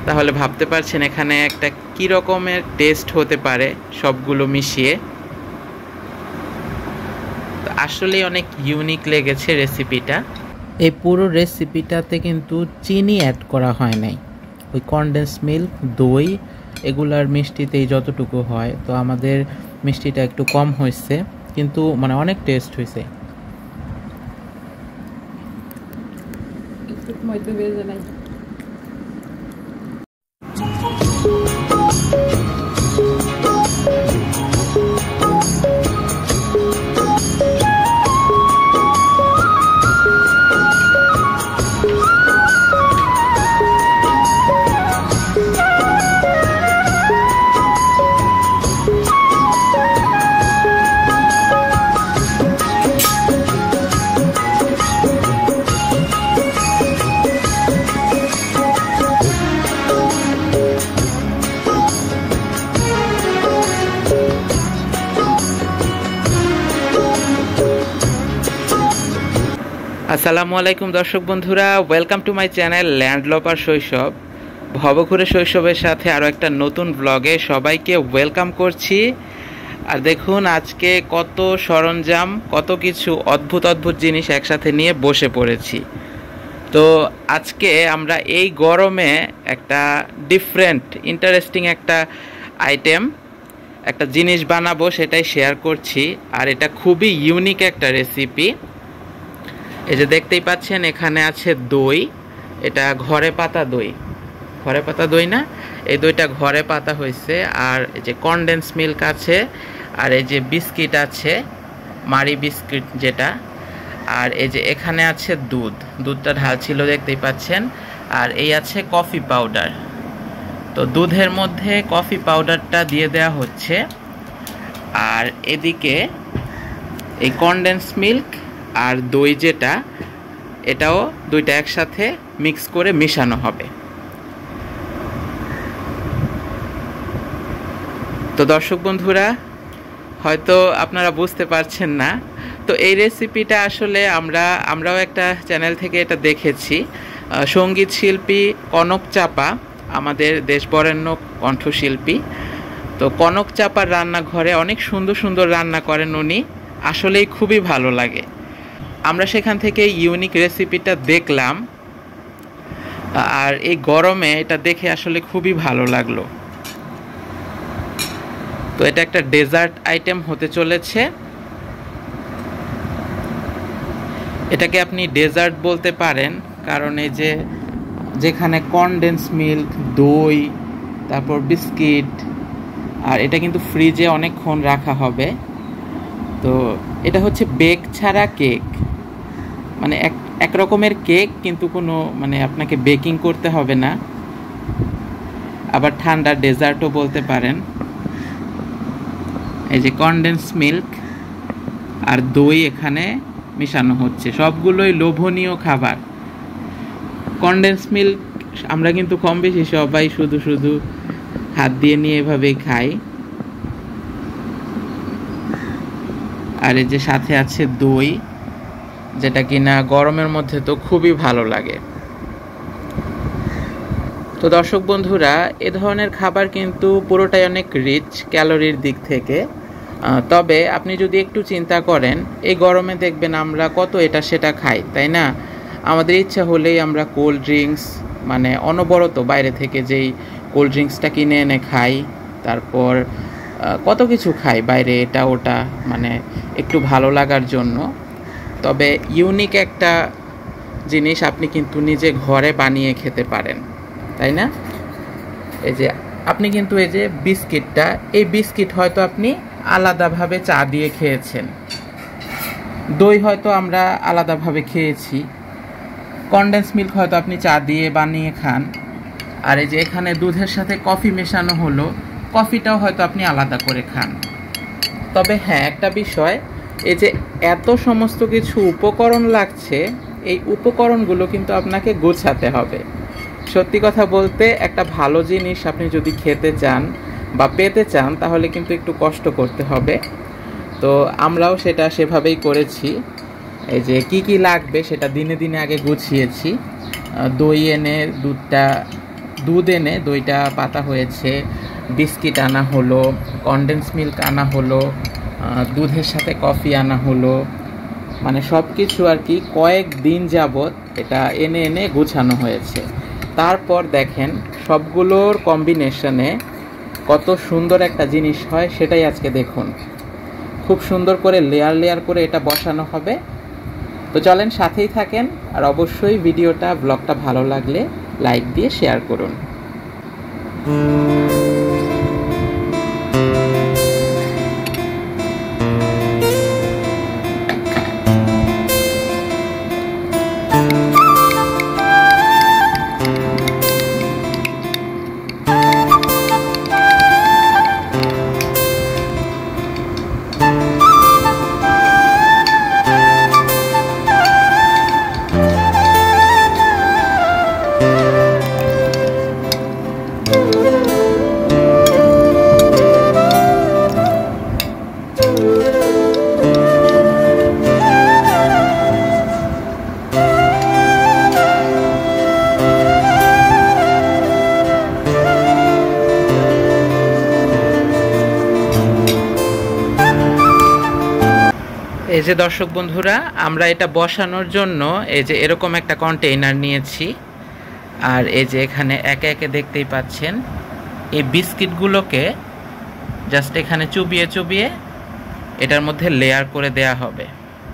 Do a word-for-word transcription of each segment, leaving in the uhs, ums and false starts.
তাহলে ভাবতে পারছেন এখানে একটা কি রকমের টেস্ট হতে পারে সবগুলো মিশিয়ে। আসলে অনেক ইউনিক লেগেছে রেসিপিটা। এই পুরো রেসিপিটাতে কিন্তু চিনি অ্যাড করা হয় নাই, ওই কনডেন্স মিল্ক, দই এগুলার মিষ্টিতেই যতটুকু হয়। তো আমাদের মিষ্টিটা একটু কম হয়েছে, কিন্তু মানে অনেক টেস্ট হয়েছে। আসসালামু আলাইকুম দর্শক বন্ধুরা, ওয়েলকাম টু মাই চ্যানেল ল্যান্ডলপার শৈশব। ভবঘুরে শৈশবের সাথে আরও একটা নতুন ব্লগে সবাইকে ওয়েলকাম করছি। আর দেখুন আজকে কত সরঞ্জাম, কত কিছু অদ্ভুত অদ্ভুত জিনিস একসাথে নিয়ে বসে পড়েছি। তো আজকে আমরা এই গরমে একটা ডিফারেন্ট ইন্টারেস্টিং একটা আইটেম, একটা জিনিস বানাবো, সেটাই শেয়ার করছি। আর এটা খুবই ইউনিক একটা রেসিপি। এই যে দেখতেই পাচ্ছেন এখানে আছে দই, এটা ঘরে পাতা দই, ঘরে পাতা দই না, এই দইটা ঘরে পাতা হয়েছে। আর এই যে কনডেন্স মিল্ক আছে, আর এই যে বিস্কিট আছে, মারি বিস্কিট যেটা, আর এই যে এখানে আছে দুধ, দুধটা ঢালছিল দেখতেই পাচ্ছেন। আর এই আছে কফি পাউডার। তো দুধের মধ্যে কফি পাউডারটা দিয়ে দেওয়া হচ্ছে, আর এদিকে এই কনডেন্স মিল্ক আর দই যেটা, এটাও দুইটা একসাথে মিক্স করে মিশানো হবে। তো দর্শক বন্ধুরা, হয়তো আপনারা বুঝতে পারছেন না, তো এই রেসিপিটা আসলে আমরা আমরাও একটা চ্যানেল থেকে এটা দেখেছি। সঙ্গীত শিল্পী কনক চাপা, আমাদের দেশ বরেণ্য কণ্ঠশিল্পী, তো কনক চাপার রান্নাঘরে অনেক সুন্দর সুন্দর রান্না করেন উনি, আসলেই খুবই ভালো লাগে। আমরা সেখান থেকে ইউনিক রেসিপিটা দেখলাম, আর এই গরমে এটা দেখে আসলে খুবই ভালো লাগলো। তো এটা একটা ডেজার্ট আইটেম হতে চলেছে। এটাকে আপনি ডেজার্ট বলতে পারেন, কারণ এই যে যেখানে কনডেন্স মিল্ক, দই, তারপর বিস্কিট, আর এটা কিন্তু ফ্রিজে অনেকক্ষণ রাখা হবে। তো এটা হচ্ছে বেক ছাড়া কেক, মানে এক এক রকমের কেক, কিন্তু কোনো মানে আপনাকে বেকিং করতে হবে না। আবার ঠান্ডা ডেজার্টও বলতে পারেন। এই যে কনডেন্স মিল্ক আর দই এখানে মিশানো হচ্ছে, সবগুলোই লোভনীয় খাবার। কনডেন্স মিল্ক আমরা কিন্তু কম বেশি সবাই শুধু শুধু হাত দিয়ে নিয়ে এভাবেই খাই। আর এই যে সাথে আছে দই, যেটা কিনা গরমের মধ্যে তো খুবই ভালো লাগে। তো দর্শক বন্ধুরা, এ ধরনের খাবার কিন্তু পুরোটাই অনেক রিচ ক্যালোরির দিক থেকে। তবে আপনি যদি একটু চিন্তা করেন, এই গরমে দেখবেন আমরা কত এটা সেটা খাই, তাই না? আমাদের ইচ্ছা হলেই আমরা কোল্ড ড্রিঙ্কস, মানে অনবরত বাইরে থেকে যেই কোল্ড ড্রিঙ্কসটা কিনে এনে খাই, তারপর কত কিছু খাই বাইরে, এটা ওটা, মানে একটু ভালো লাগার জন্য। তবে ইউনিক একটা জিনিস আপনি কিন্তু নিজে ঘরে বানিয়ে খেতে পারেন, তাই না? এই যে আপনি কিন্তু এই যে বিস্কিটটা, এই বিস্কিট হয়তো আপনি আলাদাভাবে চা দিয়ে খেয়েছেন, দই হয়তো আমরা আলাদাভাবে খেয়েছি, কনডেন্স মিল্ক হয়তো আপনি চা দিয়ে বানিয়ে খান, আর এই যে এখানে দুধের সাথে কফি মেশানো হলো, কফিটাও হয়তো আপনি আলাদা করে খান। তবে হ্যাঁ, একটা বিষয়, এই যে এত সমস্ত কিছু উপকরণ লাগছে, এই উপকরণগুলো কিন্তু আপনাকে গোছাতে হবে। সত্যি কথা বলতে, একটা ভালো জিনিস আপনি যদি খেতে চান বা পেতে চান, তাহলে কিন্তু একটু কষ্ট করতে হবে। তো আমরাও সেটা সেভাবেই করেছি। এই যে কি কি লাগবে সেটা দিনে দিনে আগে গুছিয়েছি। দই এনে দুধটা দুধ এনে দইটা পাতা হয়েছে, বিস্কিট আনা হলো, কনডেন্স মিল্ক আনা হলো, দুধের সাথে কফি আনা হলো, মানে সব কিছু আর কি কয়েক দিন যাবত এটা এনে এনে গোছানো হয়েছে। তারপর দেখেন সবগুলোর কম্বিনেশনে কত সুন্দর একটা জিনিস হয় সেটাই আজকে দেখুন। খুব সুন্দর করে লেয়ার লেয়ার করে এটা বসানো হবে। তো চলেন সাথেই থাকেন, আর অবশ্যই ভিডিওটা ব্লগটা ভালো লাগলে লাইক দিয়ে শেয়ার করুন। এই যে দর্শক বন্ধুরা, আমরা এটা বসানোর জন্য এই যে এরকম একটা কন্টেইনার নিয়েছি, আর এই যে এখানে একে একে দেখতেই পাচ্ছেন এই বিস্কিটগুলোকে জাস্ট এখানে চুবিয়ে চুবিয়ে এটার মধ্যে লেয়ার করে দেয়া হবে।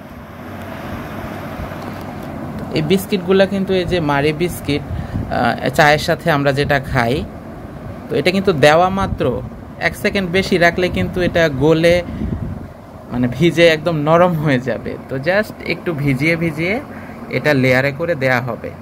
এই বিস্কিটগুলো কিন্তু এই যে মারি বিস্কিট, চায়ের সাথে আমরা যেটা খাই, তো এটা কিন্তু দেওয়া মাত্র এক সেকেন্ড বেশি রাখলে কিন্তু এটা গলে মানে ভিজে একদম নরম হয়ে যাবে। তো জাস্ট একটু ভিজিয়ে ভিজিয়ে এটা লেয়ারে করে দেয়া হবে।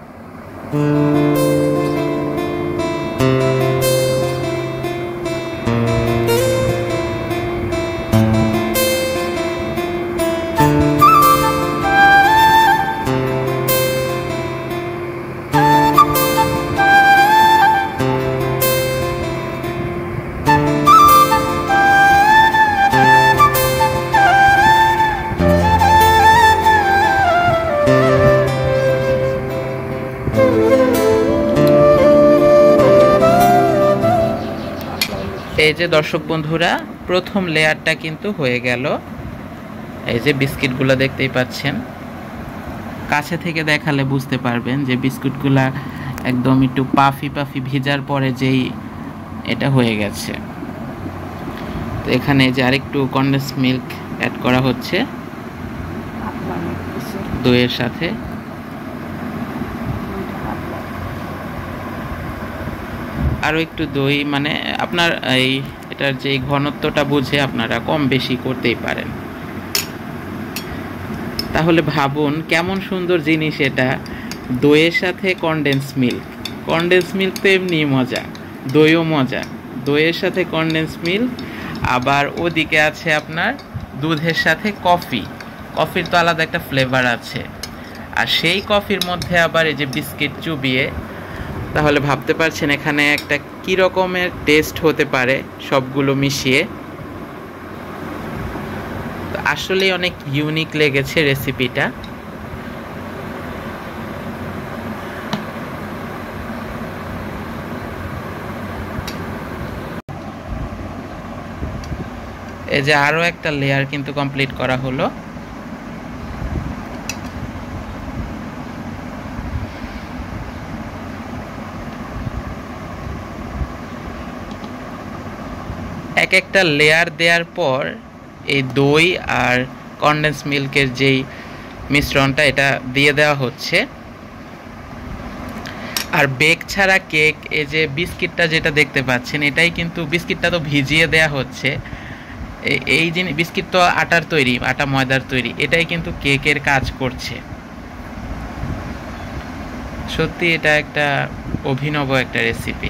এই যে দর্শক বন্ধুরা, প্রথম লেয়ারটা কিন্তু হয়ে গেল। এই যে বিস্কিটগুলো দেখতেই পাচ্ছেন, কাছে থেকে দেখালে বুঝতে পারবেন যে বিস্কুটগুলা একদম একটু পাফি পাফি ভিজার পরে যেই এটা হয়ে গেছে। তো এখানে যে আরেকটু কনডেন্স মিল্ক অ্যাড করা হচ্ছে দইয়ের সাথে। আরও একটু দই, মানে আপনার এই এটার যে ঘনত্বটা বুঝে আপনারা কম বেশি করতেই পারেন। তাহলে ভাবুন কেমন সুন্দর জিনিস এটা, দইয়ের সাথে কনডেন্স মিল্ক। কনডেন্স মিল্ক তো এমনি মজা, দইও মজা। দইয়ের সাথে কনডেন্স মিল্ক, আবার ওদিকে আছে আপনার দুধের সাথে কফি। কফির তো আলাদা একটা ফ্লেভার আছে, আর সেই কফির মধ্যে আবার এই যে বিস্কিট চুবিয়ে, তাহলে ভাবতে পারছেন এখানে একটা কি রকমের টেস্ট হতে পারে সবগুলো মিশিয়ে। তো আসলে অনেক ইউনিক লেগেছে রেসিপিটা। এই যে আরো একটা লেয়ার কিন্তু কমপ্লিট করা হলো। এক একটা লেয়ার দেওয়ার পর এই দই আর কনডেন্স মিল্কের যেই মিশ্রণটা এটা দিয়ে দেওয়া হচ্ছে। আর বেক ছাড়া কেক, এই যে বিস্কিটটা যেটা দেখতে পাচ্ছেন, এটাই কিন্তু বিস্কিটটা তো ভিজিয়ে দেয়া হচ্ছে। এই জিনিস বিস্কিট তো আটার তৈরি, আটা ময়দার তৈরি, এটাই কিন্তু কেকের কাজ করছে। সত্যি এটা একটা অভিনব একটা রেসিপি।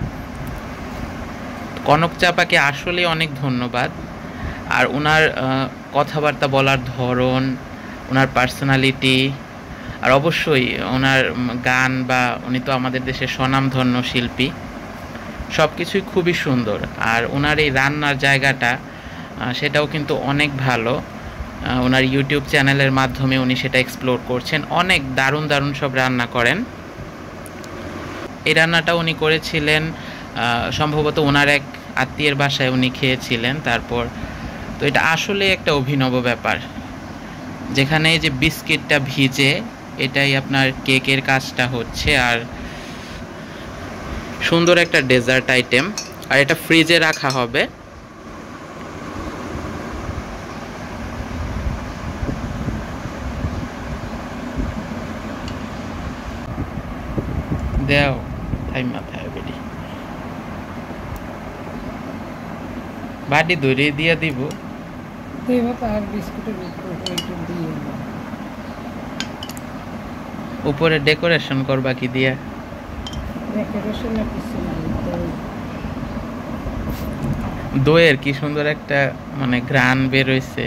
কনক চাপাকে আসলে অনেক ধন্যবাদ। আর ওনার কথাবার্তা বলার ধরন, ওনার পার্সোনালিটি, আর অবশ্যই ওনার গান, বা উনি তো আমাদের দেশের স্বনামধন্য শিল্পী, সব কিছুই খুবই সুন্দর। আর ওনার এই রান্নার জায়গাটা সেটাও কিন্তু অনেক ভালো। ওনার ইউটিউব চ্যানেলের মাধ্যমে উনি সেটা এক্সপ্লোর করছেন। অনেক দারুণ দারুণ সব রান্না করেন। এই রান্নাটা উনি করেছিলেন সম্ভবত ওনার এক আত্মীয়ের বাসায় উনি খেয়েছিলেন। তারপর তো এটা আসলে একটা অভিনব ব্যাপার, যেখানে এই যে বিস্কিটটা ভিজে এটাই আপনার কেকের কাজটা হচ্ছে, আর সুন্দর একটা ডেজার্ট আইটেম। আর এটা ফ্রিজে রাখা হবে। দেও থাই মাথায় বেরি বাটি ধরে দিয়া দিব। উপরে ডেকোরেশন করবা কি দিয়া? দইয়ের কি সুন্দর একটা মানে ঘ্রাণ বের হইছে।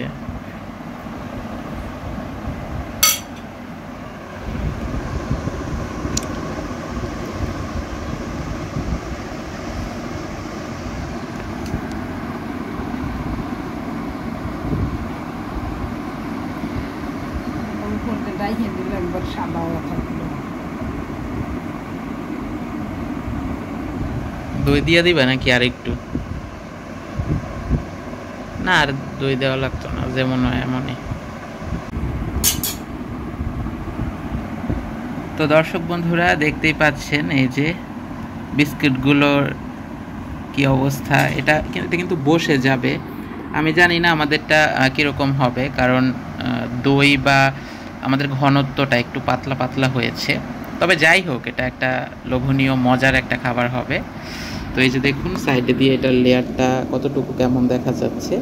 দই দিয়ে দিবা নাকি আর একটু? না, আর দই দেওয়া লাগতো না, যেমন হয় এমনই। তো দর্শক বন্ধুরা দেখতেই পাচ্ছেন এই যে বিস্কিটগুলোর কি অবস্থা। এটা কিন্তু বসে যাবে। আমি জানি না আমাদেরটা কীরকম হবে, কারণ দই বা আমাদের ঘনত্বটা একটু পাতলা পাতলা হয়েছে। তবে যাই হোক, এটা একটা লোভনীয় মজার একটা খাবার হবে। তো এই যে দেখুন সাইডে দিয়ে এটার লেয়ারটা কতটুকু কেমন দেখা যাচ্ছে।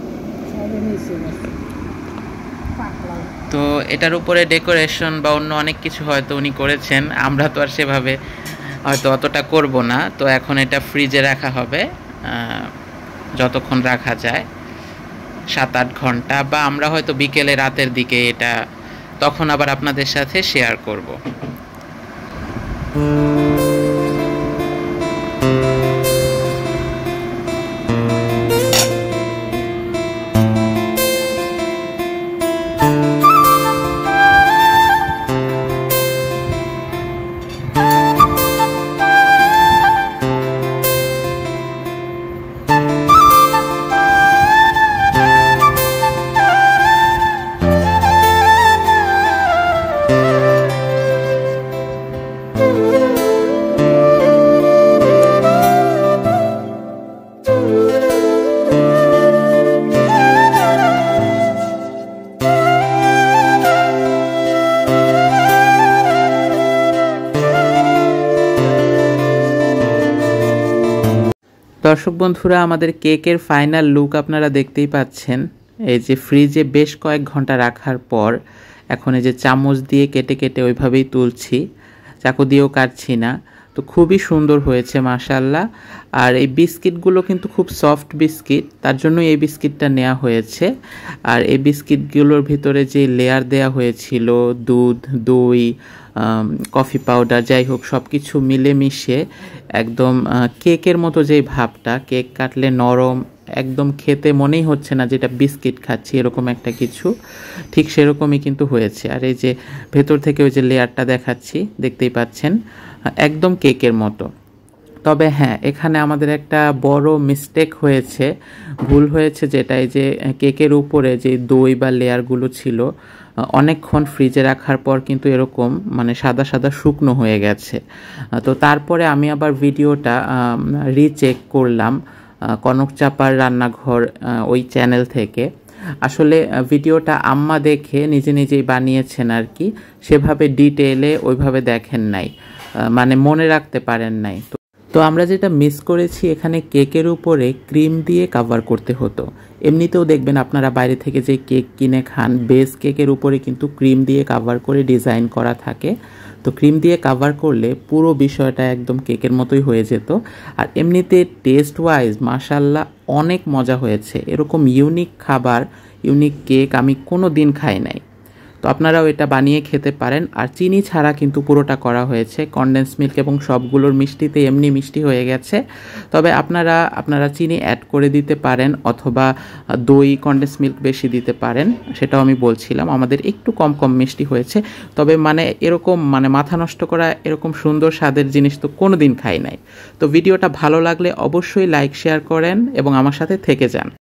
তো এটার উপরে ডেকোরেশন বা অন্য অনেক কিছু হয়তো উনি করেছেন, আমরা তো আর সেভাবে হয়তো অতটা করব না। তো এখন এটা ফ্রিজে রাখা হবে যতক্ষণ রাখা যায়, সাত আট ঘন্টা, বা আমরা হয়তো বিকেলে রাতের দিকে এটা তখন আবার আপনাদের সাথে শেয়ার করব। দর্শক বন্ধুরা, আমাদের কেকের ফাইনাল লুক আপনারা দেখতেই পাচ্ছেন। এই যে ফ্রিজে বেশ কয়েক ঘন্টা রাখার পর এখন এই যে চামচ দিয়ে কেটে কেটে ওইভাবেই তুলছি, চাকু দিয়েও কাটছি না। তো খুবই সুন্দর হয়েছে মাশাআল্লাহ। আর এই বিস্কিটগুলো কিন্তু খুব সফট বিস্কিট, তার জন্য এই বিস্কিটটা নেওয়া হয়েছে। আর এই বিস্কিটগুলোর ভিতরে যে লেয়ার দেওয়া হয়েছিল, দুধ, দই, কফি পাউডার, যাই হোক সব কিছু মিলেমিশে একদম কেকের মতো যেই ভাবটা, কেক কাটলে নরম, একদম খেতে মনেই হচ্ছে না যেটা বিস্কিট খাচ্ছি এরকম একটা কিছু, ঠিক সেরকমই কিন্তু হয়েছে। আর এই যে ভেতর থেকে ওই যে লেয়ারটা দেখাচ্ছি দেখতেই পাচ্ছেন, একদম কেকের মতো। তবে হ্যাঁ, এখানে আমাদের একটা বড় মিস্টেক হয়েছে, ভুল হয়েছে, যেটা এই যে কেকের উপরে যে দই বা লেয়ারগুলো ছিল অনেকক্ষণ ফ্রিজে রাখার পর কিন্তু এরকম মানে সাদা সাদা শুকনো হয়ে গেছে। তো তারপরে আমি আবার ভিডিওটা রিচেক করলাম কনক চাপার রান্নাঘর ওই চ্যানেল থেকে। আসলে ভিডিওটা আম্মা দেখে নিজে নিজেই বানিয়েছেন আর কি, সেভাবে ডিটেইলে ওইভাবে দেখেন নাই, মানে মনে রাখতে পারেন নাই। তো আমরা যেটা মিস করেছি, এখানে কেকের উপরে ক্রিম দিয়ে কাভার করতে হতো। এমনিতেও দেখবেন আপনারা বাইরে থেকে যে কেক কিনে খান, বেস কেকের উপরে কিন্তু ক্রিম দিয়ে কাভার করে ডিজাইন করা থাকে। তো ক্রিম দিয়ে কাভার করলে পুরো বিষয়টা একদম কেকের মতোই হয়ে যেত। আর এমনিতে টেস্ট ওয়াইজ মাশাআল্লাহ অনেক মজা হয়েছে। এরকম ইউনিক খাবার, ইউনিক কেক আমি কোনো দিন খাই নাই। তো আপনারাও এটা বানিয়ে খেতে পারেন। আর চিনি ছাড়া কিন্তু পুরোটা করা হয়েছে, কনডেন্স মিল্ক এবং সবগুলোর মিষ্টিতে এমনি মিষ্টি হয়ে গেছে। তবে আপনারা আপনারা চিনি অ্যাড করে দিতে পারেন অথবা দই কনডেন্স মিল্ক বেশি দিতে পারেন, সেটাও আমি বলছিলাম। আমাদের একটু কম কম মিষ্টি হয়েছে, তবে মানে এরকম মানে মাথা নষ্ট করা এরকম সুন্দর স্বাদের জিনিস তো কোনো দিন খাই নাই। তো ভিডিওটা ভালো লাগলে অবশ্যই লাইক শেয়ার করেন এবং আমার সাথে থেকে যান।